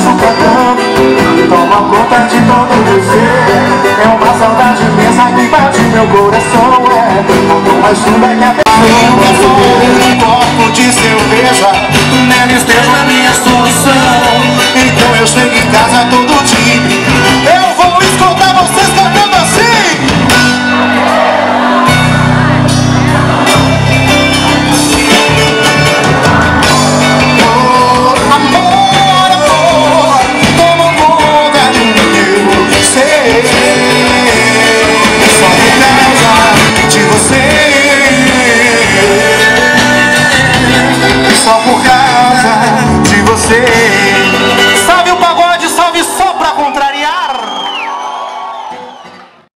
sufocando, toma conta de todo meu ser. É uma saudade imensa que bate meu coração. Quanto mais fundo é que a pessoa é só um copo de cerveja, nela esteja a minha solução. Então eu chego em casa